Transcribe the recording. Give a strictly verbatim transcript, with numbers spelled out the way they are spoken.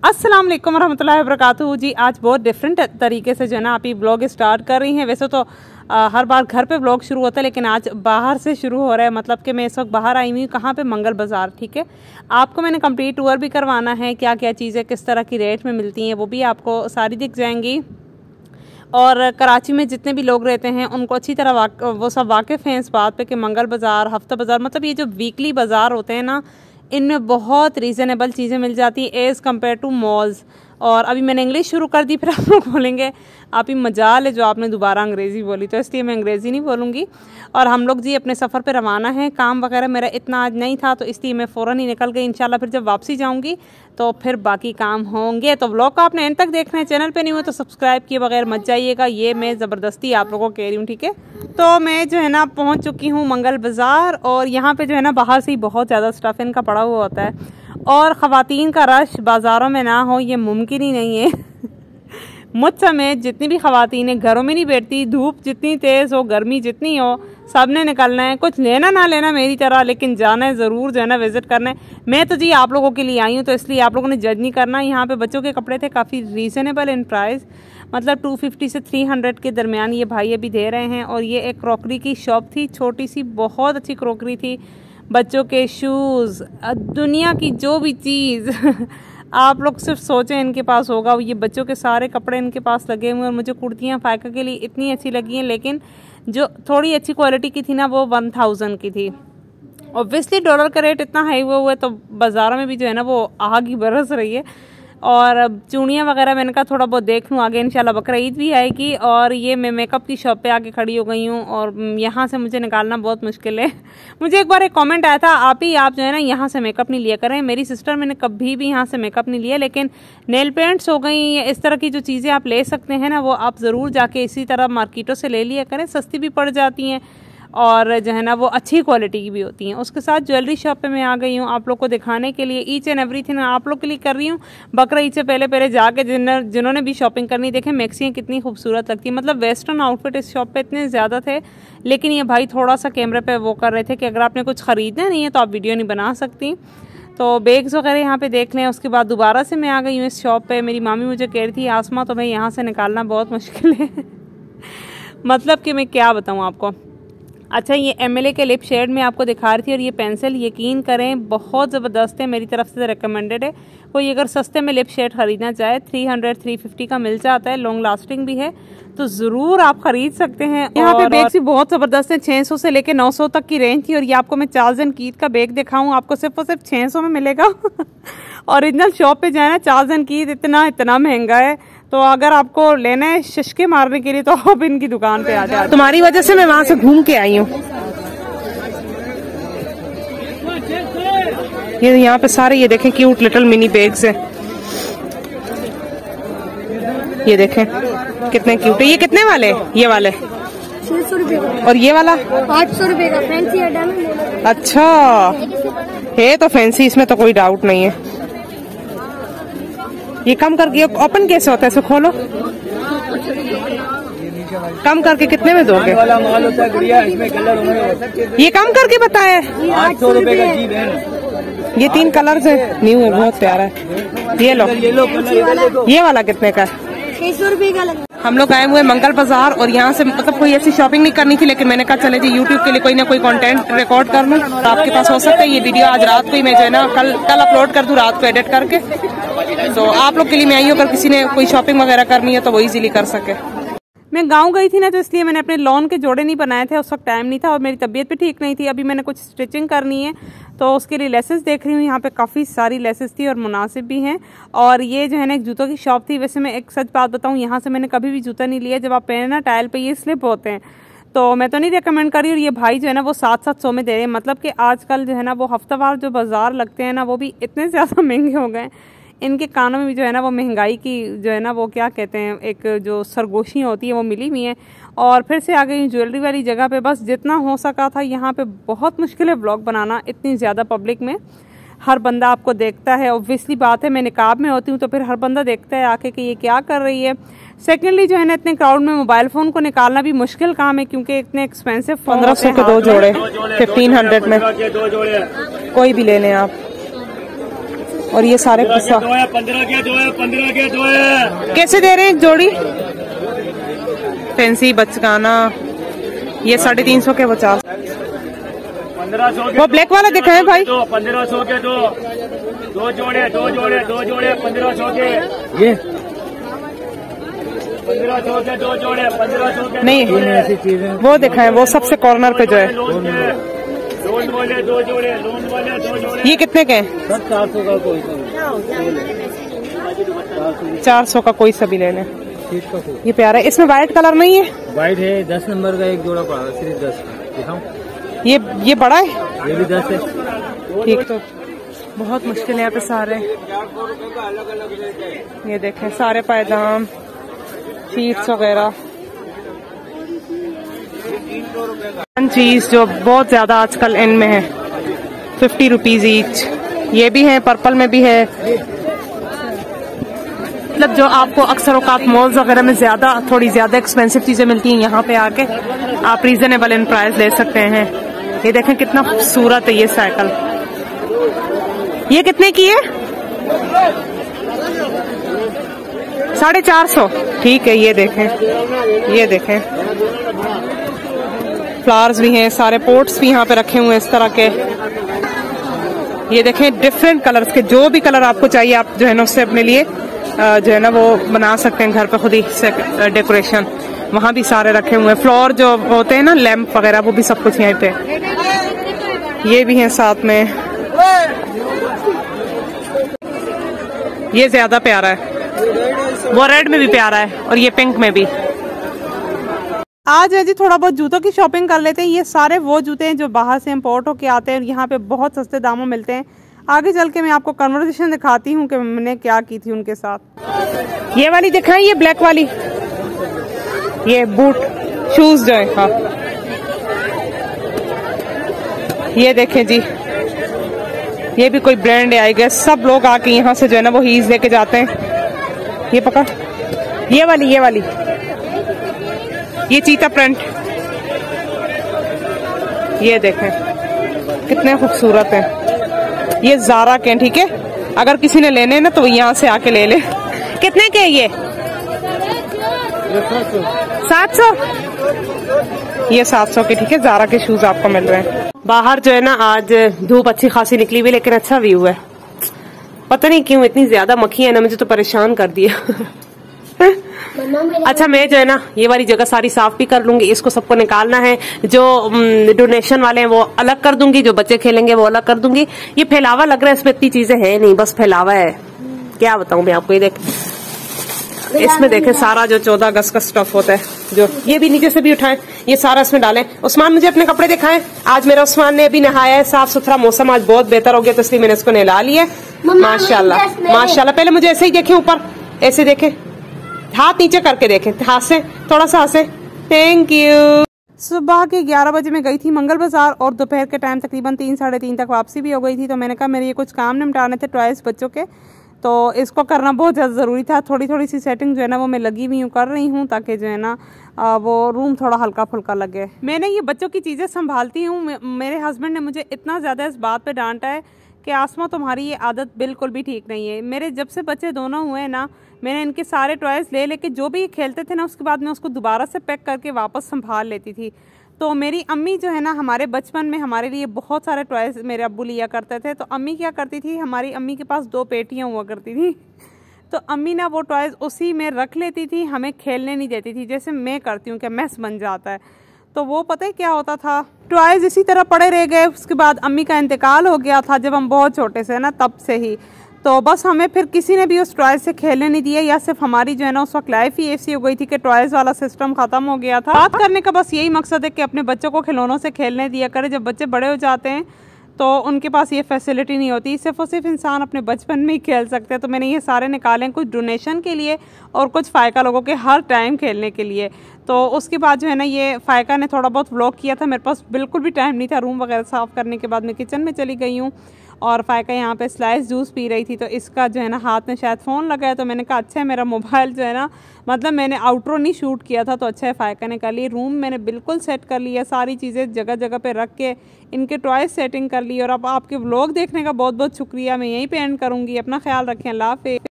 अस्सलाम वालेकुम रहमतुल्लाहि व बरकातुहू जी। आज बहुत डिफरेंट तरीके से जो है ना आप ये ब्लॉग स्टार्ट कर रही हैं। वैसे तो आ, हर बार घर पे ब्लॉग शुरू होता है, लेकिन आज बाहर से शुरू हो रहा है। मतलब कि मैं इस वक्त बाहर आई हुई हूँ, कहाँ पे, मंगल बाज़ार। ठीक है, आपको मैंने कंप्लीट टूर भी करवाना है, क्या क्या चीज़ें किस तरह की रेट में मिलती हैं वो भी आपको सारी दिख जाएंगी। और कराची में जितने भी लोग रहते हैं उनको अच्छी तरह वो सब वाकिफ़ हैं इस बात पे कि मंगल बाज़ार, हफ्ता बाज़ार, मतलब ये जो वीकली बाज़ार होते हैं ना, इनमें बहुत रीज़नेबल चीज़ें मिल जाती है एज़ कम्पेयर टू मॉल्स। और अभी मैंने इंग्लिश शुरू कर दी, फिर आप लोग बोलेंगे आप ही मजाल है जो आपने दोबारा अंग्रेज़ी बोली, तो इसलिए मैं अंग्रेज़ी नहीं बोलूँगी। और हम लोग जी अपने सफ़र पे रवाना है। काम वगैरह मेरा इतना आज नहीं था, तो इसलिए मैं फ़ौरन ही निकल गई। इंशाल्लाह फिर जब वापसी जाऊँगी तो फिर बाकी काम होंगे। तो व्लॉग को आपने एंड तक देखना है। चैनल पे नहीं हो तो सब्सक्राइब किए बगैर मत जाइएगा, ये मैं ज़बरदस्ती आप लोगों को कह रही हूँ। ठीक है, तो मैं जो है ना पहुँच चुकी हूँ मंगल बाज़ार, और यहाँ पर जो है ना बाहर से ही बहुत ज़्यादा स्टफ़ इनका पड़ा हुआ होता है, और ख़वातीन का रश बाज़ारों में ना हो ये मुमकिन ही नहीं है। मुझ समेत जितनी भी ख़वातीन हैं घरों में नहीं बैठती, धूप जितनी तेज़ हो, गर्मी जितनी हो, सब ने निकलना है। कुछ लेना ना लेना मेरी तरह, लेकिन जाना है ज़रूर, जो है ना विज़िट करना है। मैं तो जी आप लोगों के लिए आई हूँ, तो इसलिए आप लोगों ने जज नहीं करना। यहाँ पे बच्चों के कपड़े थे काफ़ी रीज़नेबल इन प्राइस, मतलब टू फिफ्टी से थ्री हंड्रेड के दरमियान ये भाई अभी दे रहे हैं। और ये एक क्रॉकरी की शॉप थी, छोटी सी, बहुत अच्छी क्रॉकरी थी। बच्चों के शूज़, दुनिया की जो भी चीज़ आप लोग सिर्फ सोचें इनके पास होगा, ये बच्चों के सारे कपड़े इनके पास लगे हुए हैं। और मुझे कुर्तियाँ फ़ायका के लिए इतनी अच्छी लगी हैं, लेकिन जो थोड़ी अच्छी क्वालिटी की थी ना वो वन थाउजेंड की थी। ऑब्वियसली डॉलर का रेट इतना हाई हुआ हुआ है, तो बाज़ारों में भी जो है ना वो आग ही बरस रही है। और चूड़ियाँ वगैरह मैंने कहा थोड़ा बहुत देख लूँ, आगे इंशाल्लाह बकरा ईद भी आएगी। और ये मैं मेकअप की शॉप पे आके खड़ी हो गई हूँ, और यहाँ से मुझे निकालना बहुत मुश्किल है। मुझे एक बार एक कमेंट आया था, आप ही आप जो है ना यहाँ से मेकअप नहीं लिया करें। मेरी सिस्टर, मैंने कभी भी यहाँ से मेकअप नहीं लिया, लेकिन नेल पेंट्स हो गई या इस तरह की जो चीज़ें आप ले सकते हैं ना, वो आप ज़रूर जाके इसी तरह मार्केटों से ले लिया करें, सस्ती भी पड़ जाती हैं और जो है ना वो अच्छी क्वालिटी की भी होती हैं। उसके साथ ज्वेलरी शॉप पे मैं आ गई हूँ आप लोग को दिखाने के लिए। ईच एंड एवरीथिंग आप लोग के लिए कर रही हूँ। बकरा ईद से पहले पहले जाके जिन जिन्होंने भी शॉपिंग करनी, देखें मैक्सियाँ कितनी खूबसूरत लगती है। मतलब वेस्टर्न आउटफिट इस शॉप पे इतने ज़्यादा थे, लेकिन ये भाई थोड़ा सा कैमरे पर वो कर रहे थे कि अगर आपने कुछ ख़रीदना नहीं है तो आप वीडियो नहीं बना सकती। तो बैग्स वगैरह यहाँ पे देख लें। उसके बाद दोबारा से मैं आ गई हूँ इस शॉप पे। मेरी मामी मुझे कह रही थी आसमा तो भाई यहाँ से निकालना बहुत मुश्किल है। मतलब कि मैं क्या बताऊँ आपको। अच्छा, ये एमएलए के लिप शेड में आपको दिखा रही थी, और ये पेंसिल यकीन करें बहुत ज़बरदस्त है, मेरी तरफ से रिकमेंडेड है। कोई अगर सस्ते में लिप शेड ख़रीदना चाहे थ्री हंड्रेड थ्री फिफ्टी का मिल जाता है, लॉन्ग लास्टिंग भी है, तो ज़रूर आप ख़रीद सकते हैं। यहाँ पे बैग्स भी बहुत ज़बरदस्त है, छः सौ से लेकर नौ सौ तक की रेंज थी। और ये आपको मैं चार्ल्स एंड कीथ का बैग दिखाऊँ, आपको सिर्फ और सिर्फ छः सौ में मिलेगा। ओरिजिनल शॉप पे जाना, चार्ल्स एंड कीथ इतना इतना महंगा है, तो अगर आपको लेना है शशके मारने के लिए तो आप इनकी दुकान पे आ जाए। तुम्हारी वजह से मैं वहाँ से घूम के आई हूँ। ये यहाँ पे सारे ये देखें क्यूट लिटिल मिनी बैग्स हैं, ये देखें कितने क्यूट है। ये कितने वाले? ये वाले छह सौ रुपए का, और ये वाला आठ सौ रुपए का फैंसी है। अच्छा है तो फैंसी, इसमें तो कोई डाउट नहीं है। ये कम करके ओपन कैसे होता है? इसे खोलो, कम करके कितने में दोगे? वाला माल होता है गुड़िया, इसमें कलर होंगे। ये कम करके बताए आठ सौ रुपए का जी बहन। ये तीन कलर से न्यू है, बहुत प्यारा है। ये लो, ये लो कलर। ये वाला कितने का? छह सौ रुपए का लगा। हम लोग आए हुए मंगल बाजार, और यहाँ से मतलब कोई ऐसी शॉपिंग नहीं करनी थी, लेकिन मैंने कहा चले जी यूट्यूब के लिए कोई ना कोई कंटेंट रिकॉर्ड कर लूँ। तो आपके पास हो सकता है ये वीडियो आज रात को ही मैं जो है ना कल कल अपलोड कर दूँ, रात को एडिट करके। तो आप लोग के लिए मैं आई हूँ, अगर किसी ने कोई शॉपिंग वगैरह करनी है तो वो इजीली कर सके। मैं गांव गई थी ना, तो इसलिए मैंने अपने लॉन के जोड़े नहीं बनाए थे, उस वक्त टाइम नहीं था, और मेरी तबीयत भी ठीक नहीं थी। अभी मैंने कुछ स्टिचिंग करनी है, तो उसके लिए लेसेस देख रही हूँ। यहाँ पे काफ़ी सारी लेसेस थी और मुनासिब भी हैं। और ये जो है ना एक जूतों की शॉप थी। वैसे मैं एक सच बात बताऊँ, यहाँ से मैंने कभी भी जूता नहीं लिया। जब आप पहने ना टाइल पे ये स्लिप होते हैं, तो मैं तो नहीं रिकमेंड कर रही। और ये भाई जो है ना वो सात सात सौ में दे रहे हैं। मतलब कि आजकल जो है ना वो हफ्तावार जो बाज़ार लगते हैं ना, वो भी इतने ज़्यादा महंगे हो गए। इनके कानों में भी जो है ना वो महंगाई की जो है ना वो क्या कहते हैं, एक जो सरगोशी होती है वो मिली हुई है। और फिर से आ गई ज्वेलरी वाली जगह पे। बस जितना हो सका था यहाँ पे। बहुत मुश्किल है व्लॉग बनाना इतनी ज़्यादा पब्लिक में, हर बंदा आपको देखता है। ऑब्वियसली बात है, मैं निकाब में होती हूँ तो फिर हर बंदा देखता है आके कि ये क्या कर रही है। सेकेंडली जो है ना इतने क्राउड में मोबाइल फ़ोन को निकालना भी मुश्किल काम है, क्योंकि इतने एक्सपेंसिव। पंद्रह सौ के दो जोड़े, फिफ्टीन हंड्रेड में कोई भी ले लें आप। और ये सारे पंद्रह के दो है, पंद्रह के दो है। कैसे दे रहे हैं एक जोड़ी? फैंसी बचकाना ये साढ़े तीन सौ के पचास। पंद्रह सौ वो ब्लैक वाला दिखा है भाई, दो पंद्रह सौ के दो दो जोड़े दो जोड़े दो जोड़े पंद्रह सौ के ये पंद्रह सौ के दो जोड़े पंद्रह सौ के नहीं ऐसी चीजें वो दिखा है, वो सबसे कॉर्नर पे जो है। लोन वाले दो जोड़े लोन वाले दो जोड़े ये कितने के हैं? सब चार सौ का कोई चार सौ का कोई सभी ले लें। ये प्यारा है, इसमें व्हाइट कलर नहीं है? वाइट है, दस नंबर का एक जोड़ा पड़ा सिर्फ दस। दिखाऊं? ये ये बड़ा है, ये भी दस है। ठीक। तो बहुत मुश्किल है यहाँ पे सारे, ये देखें सारे पायदान शीट्स वगैरह, चीज जो बहुत ज्यादा आजकल इन में है, फिफ्टी रुपीज ईच। ये भी है, पर्पल में भी है, मतलब जो आपको अक्सर औकात मॉल्स वगैरह में ज्यादा थोड़ी ज्यादा एक्सपेंसिव चीजें मिलती हैं, यहाँ पे आके आप रीजनेबल इन प्राइस ले सकते हैं। ये देखें कितना खूबसूरत है ये साइकिल। ये कितने की है? साढ़े चार सौ। ठीक है, ये देखें, ये देखें फ्लावर्स भी हैं, सारे पोट्स भी यहाँ पे रखे हुए हैं इस तरह के। ये देखें डिफरेंट कलर्स के, जो भी कलर आपको चाहिए आप जो है ना उससे अपने लिए जो है ना वो बना सकते हैं घर पे खुद ही से डेकोरेशन। वहाँ भी सारे रखे हुए हैं, फ्लोर जो होते हैं ना लैंप वगैरह, वो भी सब कुछ यहीं पे। ये भी हैं साथ में, ये ज्यादा प्यारा है, वो रेड में भी प्यारा है और ये पिंक में भी। आज है जी थोड़ा बहुत जूतों की शॉपिंग कर लेते हैं। ये सारे वो जूते हैं जो बाहर से इम्पोर्ट होके आते हैं, यहाँ पे बहुत सस्ते दामों मिलते हैं। आगे चल के मैं आपको कन्वर्सेशन दिखाती हूँ कि मैंने क्या की थी उनके साथ। ये वाली दिखाएं, ये ब्लैक वाली, ये बूट शूज जो है। हाँ ये देखें जी, ये भी कोई ब्रांड है आई गेस। सब लोग आके यहाँ से जो है ना वो हीज लेके जाते हैं। ये पकड़, ये वाली ये वाली ये चीता प्रिंट, ये देखें कितने खूबसूरत हैं। ये ज़ारा के, ठीक है, अगर किसी ने लेने ना तो यहाँ से आके ले ले। कितने के ये? सात सौ। ये सात सौ के, ठीक है, ज़ारा के शूज आपको मिल रहे हैं। बाहर जो है ना आज धूप अच्छी खासी निकली हुई, लेकिन अच्छा व्यू है। पता नहीं क्यों इतनी ज्यादा मक्खी है ना, मुझे तो परेशान कर दिया। अच्छा मैं जो है ना ये वाली जगह सारी साफ भी कर लूंगी, इसको सबको निकालना है। जो डोनेशन वाले हैं वो अलग कर दूंगी, जो बच्चे खेलेंगे वो अलग कर दूंगी। ये फैलावा लग रहा है, इसमें इतनी चीजें है नहीं, बस फैलावा है। क्या बताऊं मैं आपको, ये देख, इसमें देखें सारा जो चौदह अगस्त का स्टफ होता है, जो ये भी नीचे से भी उठाएं, ये सारा इसमें डालें। उस्मान मुझे अपने कपड़े दिखाएं। आज मेरा उस्मान ने अभी नहाया है, साफ सुथरा मौसम आज बहुत बेहतर हो गया, तो इसलिए मैंने इसको नहला लिया। माशाल्लाह माशाल्लाह। पहले मुझे ऐसे ही देखें, ऊपर ऐसे देखें, हाथ नीचे करके देखें, हाथ से थोड़ा सा हंसे। Thank you. सुबह के ग्यारह बजे मैं गई थी मंगल बाजार और दोपहर के टाइम तकरीबन तीन साढ़े तीन तक वापसी भी हो गई थी। तो मैंने कहा मेरे ये कुछ काम निपटाने थे टॉयज बच्चों के, तो इसको करना बहुत ज़्यादा ज़रूरी था। थोड़ी थोड़ी सी सेटिंग जो है ना वो मैं लगी हुई हूँ, कर रही हूँ, ताकि जो है ना वो रूम थोड़ा हल्का फुल्का लगे। मैंने ये बच्चों की चीज़ें संभालती हूँ। मेरे हस्बैंड ने मुझे इतना ज़्यादा इस बात पे डांटा है कि आसमा तुम्हारी ये आदत बिल्कुल भी ठीक नहीं है। मेरे जब से बच्चे दोनों हुए ना, मैंने इनके सारे टॉयज़ ले लेके जो भी खेलते थे ना, उसके बाद मैं उसको दोबारा से पैक करके वापस संभाल लेती थी। तो मेरी अम्मी जो है ना, हमारे बचपन में हमारे लिए बहुत सारे टॉयज़ मेरे अब्बू लिया करते थे। तो अम्मी क्या करती थी, हमारी अम्मी के पास दो पेटियाँ हुआ करती थी, तो अम्मी ना वो टॉयज़ उसी में रख लेती थी, हमें खेलने नहीं देती थी, जैसे मैं करती हूँ कि मैस बन जाता है। तो वो पता है क्या होता था, टॉयज़ इसी तरह पड़े रह गए। उसके बाद अम्मी का इंतकाल हो गया था जब हम बहुत छोटे से ना, तब से ही तो बस हमें फिर किसी ने भी उस टॉयज़ से खेलने नहीं दिया, या सिर्फ हमारी जो है ना उस वक्त लाइफ ही ऐसी हो गई थी कि टॉयज़ वाला सिस्टम ख़त्म हो गया था। बात करने का बस यही मकसद है कि अपने बच्चों को खिलौनों से खेलने दिया करें। जब बच्चे बड़े हो जाते हैं तो उनके पास ये फैसिलिटी नहीं होती, सिर्फ और सिर्फ इंसान अपने बचपन में ही खेल सकते हैं। तो मैंने ये सारे निकाले, कुछ डोनेशन के लिए और कुछ फ़ायका लोगों के हर टाइम खेलने के लिए। तो उसके बाद जो है ना ये फ़ायका ने थोड़ा बहुत व्लॉग किया था, मेरे पास बिल्कुल भी टाइम नहीं था। रूम वगैरह साफ़ करने के बाद मैं किचन में चली गई हूँ और फ़ायका यहाँ पे स्लाइस जूस पी रही थी, तो इसका जो है ना हाथ में शायद फ़ोन लगा है, तो मैंने कहा अच्छा है मेरा मोबाइल जो है ना, मतलब मैंने आउटरो नहीं शूट किया था, तो अच्छा है फ़ायका ने कर ली। रूम मैंने बिल्कुल सेट कर लिया, सारी चीज़ें जगह जगह पे रख के इनके टॉयज सेटिंग कर ली। और अब आपके व्लॉग देखने का बहुत बहुत शुक्रिया। मैं यहीं पे एंड करूँगी। अपना ख्याल रखें। अल्लाह हाफ़िज़।